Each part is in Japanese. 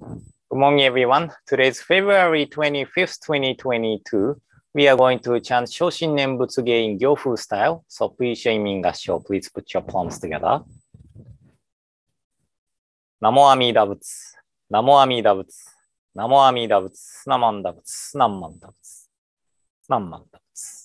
Good morning, everyone. Today is February 25th, 2022. We are going to chant Shoshin Nembutsuge in Gyofu style. So please join me in Gassho. Please put your palms together. Namo Amida Butsu. Namo Amida Butsu. Namo Amida Butsu. Namanda Butsu. Namanda Butsu. Namanda Butsu.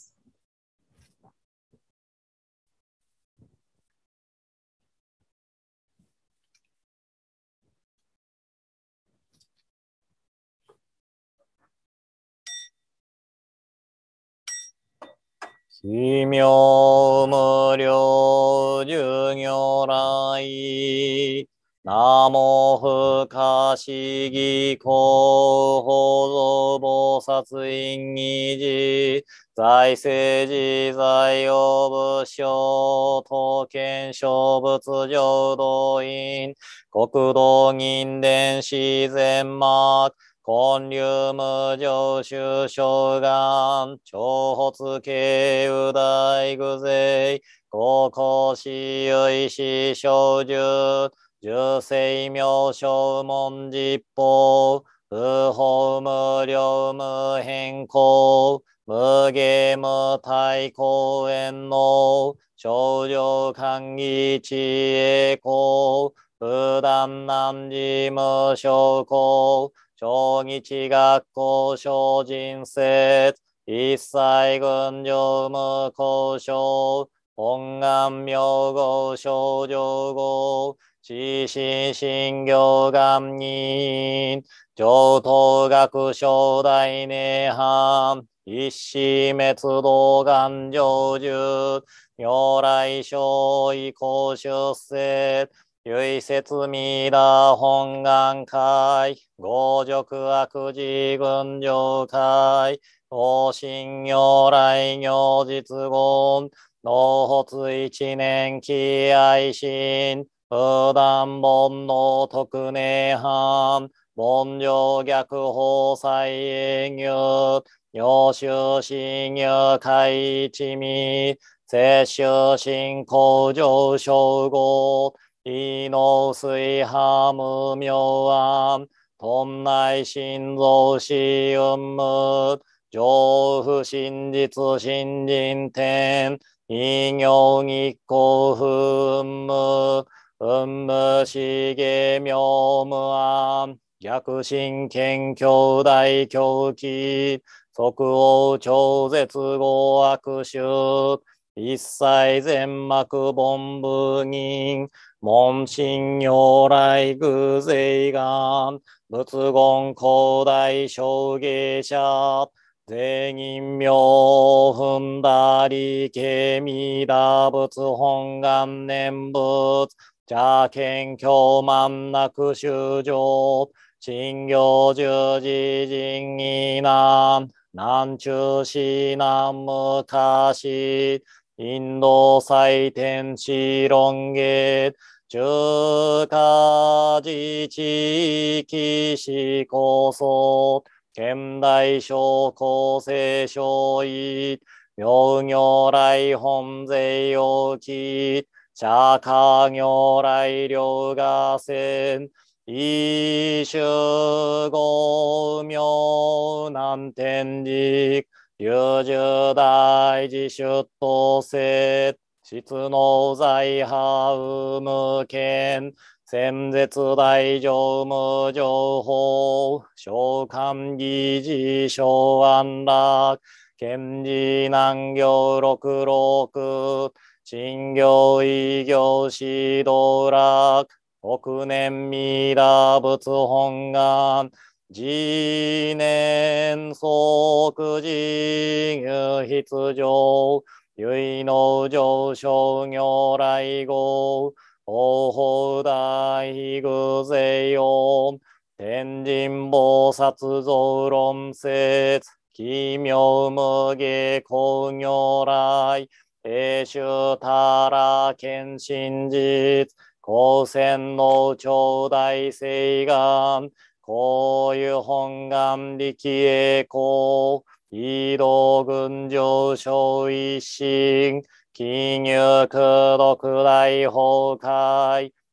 奇妙無量寿如来。ナモ不可思議広報菩薩院議事財政自在用武将刀剣小仏浄土院国土銀伝自然幕建立無常修正願長発慶右大具勢高校私有師小樹十世名称文実法不法無量無変更無下無体公園の少女歓喜知恵公不断難事無証拠小日学校小人説一切群上無交渉本願名号少女号知心信行願人上等学小大涅槃一子滅道願成就如来生意公出世唯説弥陀本願会五辱悪事群上会往生如来如実言納発一年期愛心不断煩悩特涅槃凡上逆法再営業如修信如開一味摂取信仰上昇語異能水波無明暗頓内心臓死運無上不真実新人天異行日光不運無運無しげ妙無暗逆心謙兄弟狂気即応超絶語悪臭一切全幕凡部人門心如来偶勢願仏言広大小芸者税人名踏んだりけみだ仏本願念仏邪見教満なく修上信行十字人義難南中市南無かしインド祭天地論月中華自治地市構想現代小構成小異妙如来本税要期釈迦如来両河線一種五妙南天竺有十大自出頭説質の財波有無権先絶大乗無情報召喚議事小安楽賢治難行六六信行異行指導楽北年弥陀仏本願次年即事入筆上唯能上昇如来号法法大偶勢音天神菩薩造論説奇妙無下光如来永寿たら見真実光線の長大誓願こういう本願力栄光異道群上昇一心金入功徳大崩壊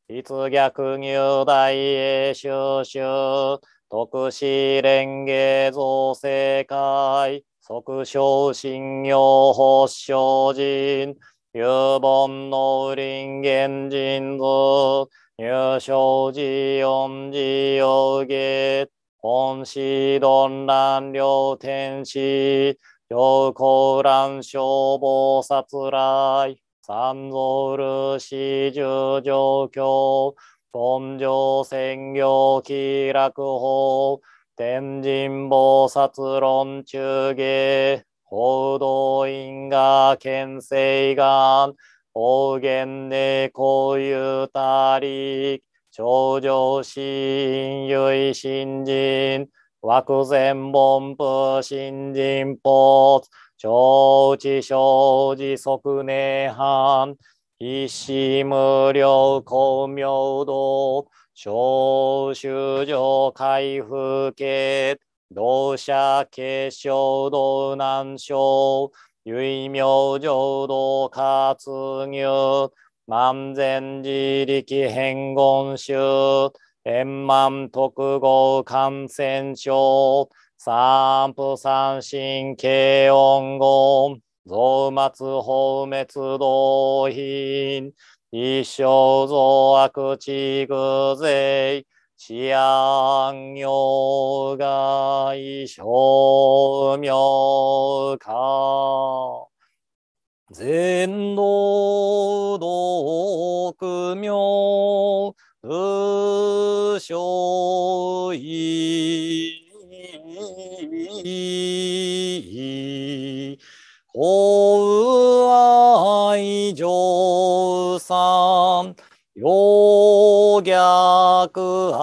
立逆入大へ収集、特使蓮華造世界、即昇信用発祥人、有本の林源人図、入生寺四寺有下、本師論乱両天使、上高乱消防殺来、三蔵ル四十上京、本上専業気楽法、天神菩薩論中下、報道因果見世願、方言でこういうたり、頂上心唯心人、枠前本部新人法、承知生じ即涅槃、一子無量光明道、小修上開封家、同社結晶道南小、唯名浄土活入、万全自力変言宗、円満特合感染症、三不三神慶音言、増末放滅道品、一生増悪地具税、治安用外消妙化。全道独妙無所依法愛上三陽逆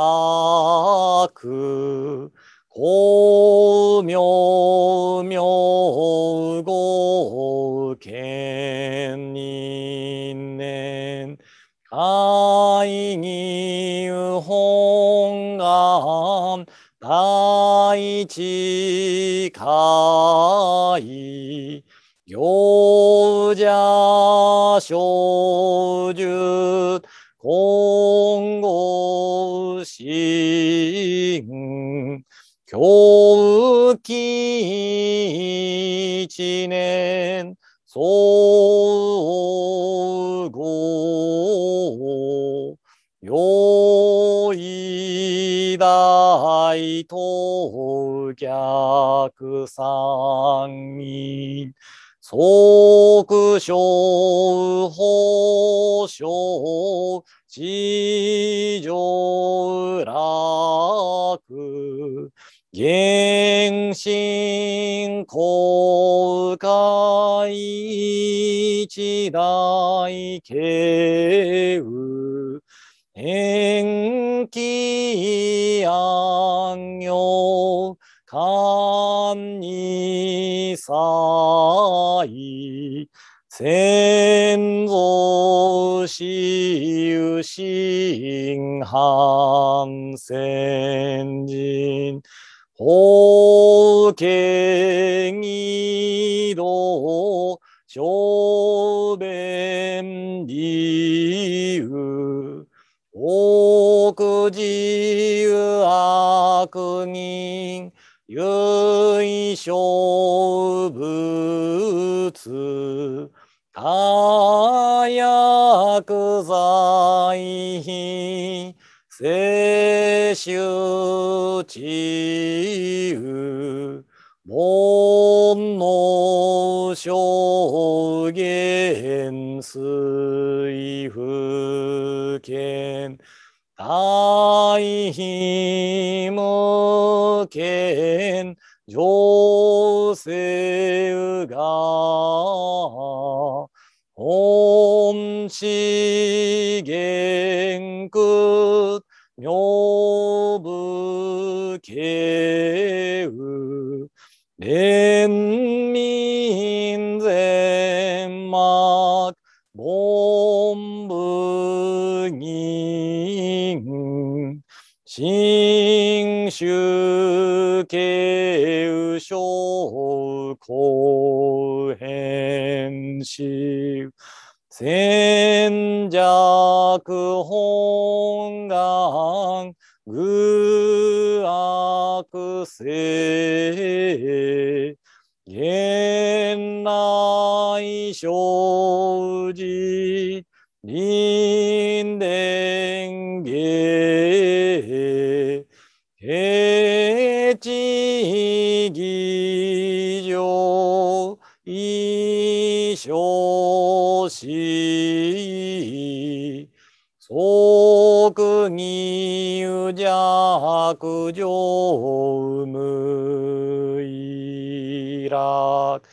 悪光明明語見人年会議本願大地会行者小樹今後心教期一年総合よい大当逆三人即小法小地上楽原神公開一大慶雨延期安行官に祭先祖死有心反先人法権義道小弁理由奥自由悪人唯小物他薬剤品摂取治癒煩悩証言水不見大悲無見上世が本資元空妙部慶雨連民全幕凡部人新宗慶雨小公変死戦弱本願愚悪性現内生じ臨伝下平地義上一生し即義有弱上無意楽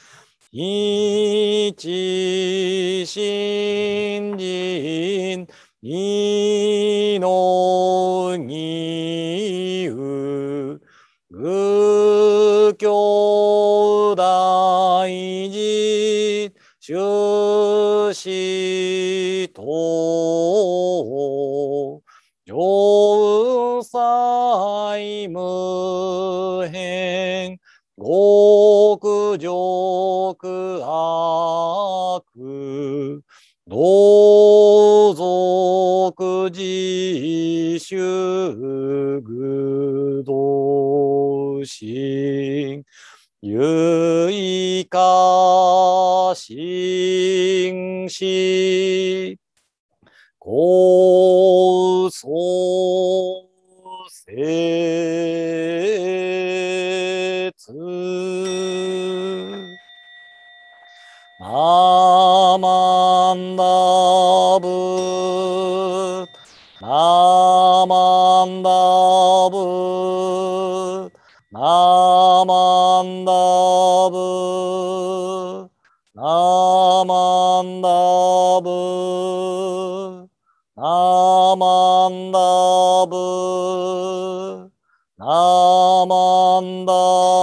一心人二の義有愚教大事修士等上妻無変極上悪同族自主愚道心有意化心死高層説ナマンダブナマンダブナマンダブナマンダブナマンダブナマンダ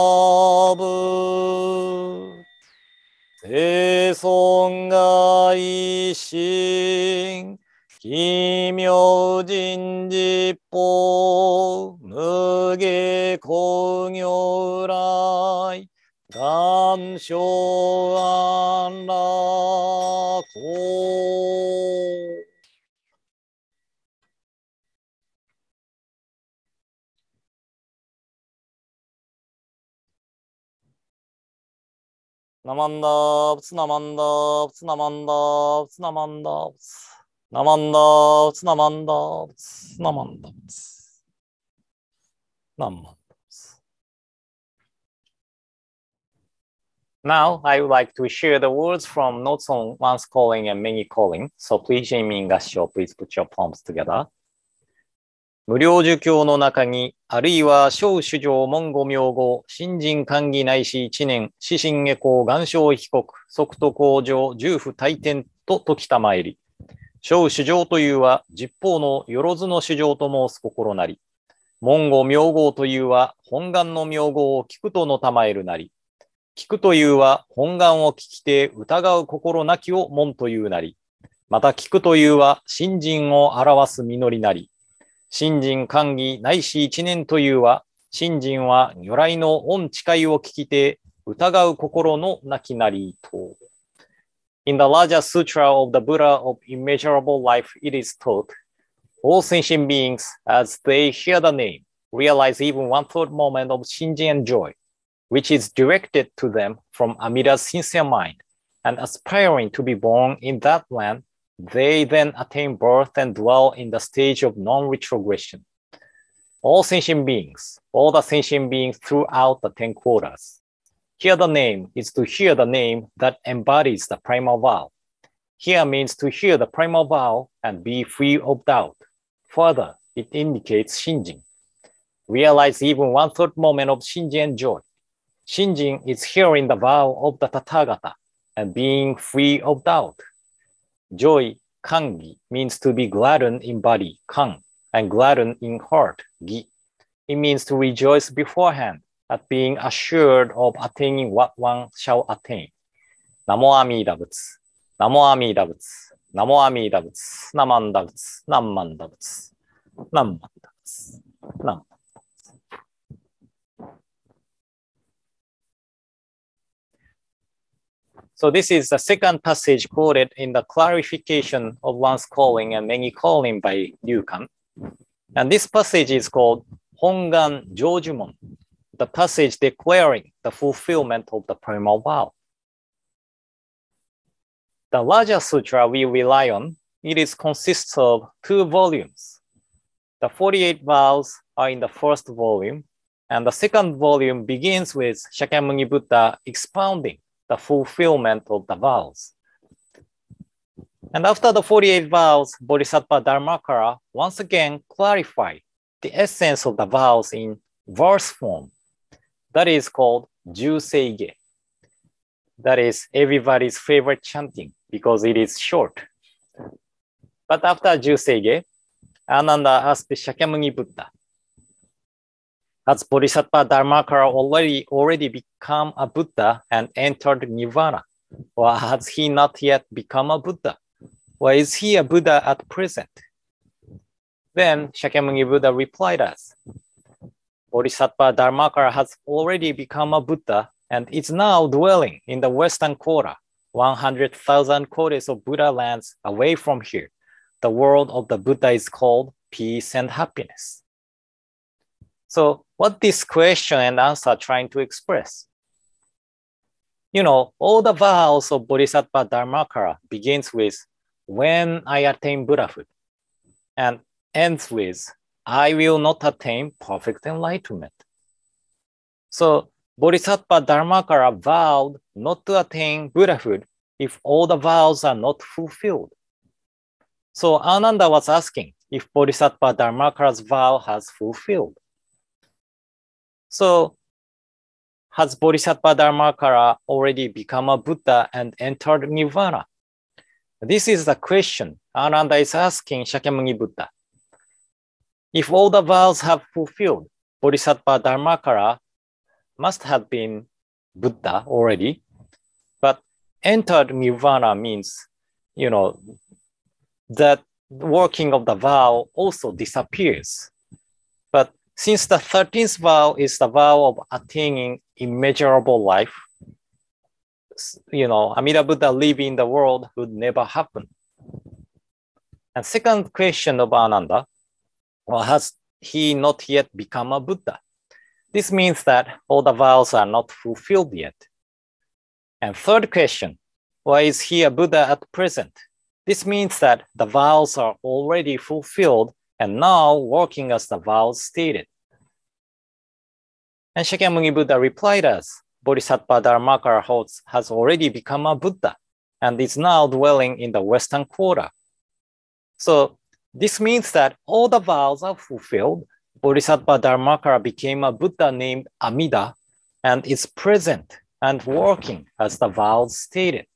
ブ生存が一心奇妙人実法無下工業来願生安楽ナマンダーブツナマンダーブツナマンダーブツナマンダーブツナマンダーブツナマンダーブツナマンダーブツナマンダーブツ Now, I would like to share the words from Notes on Once Calling and Many Calling. So please join me in Gassho. Please put your palms together. 無料儒教の中に、あるいは小主上文語名語、新人官議ないし一年、死神下校願書被告、即都工上、重不退転と解きたまえり。小主上というは、十方のよろずの主上と申す心なり。文語名号というは、本願の名号を聞くとのたまえるなり。聞くというは、本願を聞きて疑う心なきを門というなり。また聞くというは、信心を表す実りなり。信心官議ないし一年というは、信心は如来の恩誓いを聞きて疑う心のなきなりと。In the larger sutra of the Buddha of immeasurable life, it is taught, all sentient beings, as they hear the name, realize even one thought moment of shinjin and joy, which is directed to them from Amida's sincere mind, and aspiring to be born in that land, they then attain birth and dwell in the stage of non-retrogression. All sentient beings, all the sentient beings throughout the 10 quarters. Hear the name is to hear the name that embodies the primal vow. Hear means to hear the primal vow and be free of doubt. Further, it indicates shinjin. Realize even one third moment of shinjin and joy. Shinjin is hearing the vow of the Tathagata and being free of doubt. Joy, kangi, means to be gladdened in body, kan, and gladdened in heart, gi. It means to rejoice beforehand at being assured of attaining what one shall attain. Namo Amida Butsu, Namo Amida Butsu, Namo Amida Butsu, Namanda Butsu, Namanda Butsu, Namanda Butsu, Nam. So this is the second passage quoted in the clarification of one's calling and many calling by Liu Kan. And this passage is called Hongan Jojumon, the passage declaring the fulfillment of the primal vow. The Raja Sutra we rely on, it consists of 2 volumes. The 48 vows are in the first volume, and the second volume begins with Shakyamuni Buddha expounding the fulfillment of the vows. And after the 48 vows, Bodhisattva Dharmakara once again clarified the essence of the vows in verse form. That is called Juseige. That is everybody's favorite chanting because it is short. But after Juseige, Ananda asked Shakyamuni Buddha, has Bodhisattva Dharmakara already become a Buddha and entered Nirvana? Or has he not yet become a Buddha? Or is he a Buddha at present? Then Shakyamuni Buddha replied us, Bodhisattva Dharmakara has already become a Buddha and is now dwelling in the Western Quarter, 100,000 kodes of Buddha lands away from here. The world of the Buddha is called peace and happiness. So what this question and answer are trying to express? You know, all the vows of Bodhisattva Dharmakara begins with, when I attain Buddhahood, and ends with, I will not attain perfect enlightenment. So Bodhisattva Dharmakara vowed not to attain Buddhahood if all the vows are not fulfilled. So Ananda was asking if Bodhisattva Dharmakara's vow has fulfilled. So has Bodhisattva Dharmakara already become a Buddha and entered Nirvana? This is the question Ananda is asking Shakyamuni Buddha. If all the vows have fulfilled, Bodhisattva Dharmakara must have been Buddha already, but entered Nirvana means, you know, that working of the vow also disappears. But since the 13th vow is the vow of attaining immeasurable life, you know, Amida Buddha living in the world would never happen. And second question of Ananda, well, has he not yet become a Buddha? This means that all the vows are not fulfilled yet. And third question, why is he a Buddha at present? This means that the vows are already fulfilled and now working as the vows stated. And Shakyamuni Buddha replied us, Bodhisattva Dharmakara has already become a Buddha and is now dwelling in the Western Quarter. So this means that all the vows are fulfilled. Bodhisattva Dharmakara became a Buddha named Amida and is present and working as the vows stated.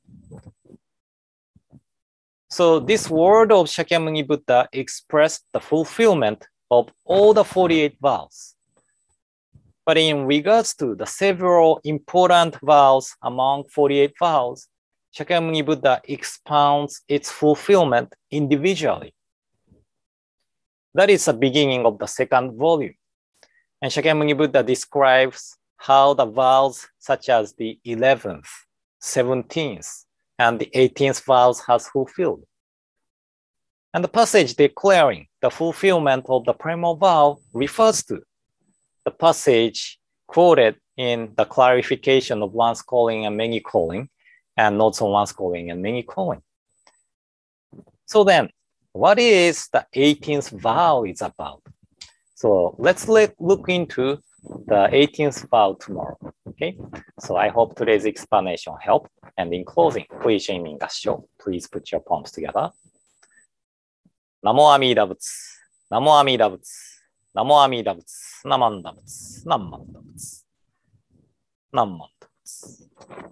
So this word of Shakyamuni Buddha expressed the fulfillment of all the 48 vows. But in regards to the several important vows among 48 vows, Shakyamuni Buddha expounds its fulfillment individually. That is the beginning of the second volume. And Shakyamuni Buddha describes how the vows such as the 11th, 17th, and the 18th vows has fulfilled. And the passage declaring the fulfillment of the primal vow refers to the passage quoted in the clarification of one's calling and many calling, and not so one's calling and many calling. So then, what is the 18th vow is about? So let's look into the 18th vow tomorrow, okay? So I hope today's explanation helped. And in closing, please join me in Gassho. Please put your palms together. Namo Amida Butsu, Namo Amida Butsu, Namo Amida Butsu, Namanda Butsu, Namanda Butsu, Namanda Butsu.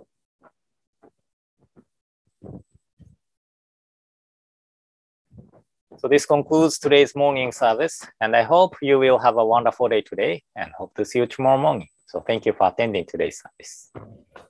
So this concludes today's morning service, and I hope you will have a wonderful day today and hope to see you tomorrow morning. So thank you for attending today's service.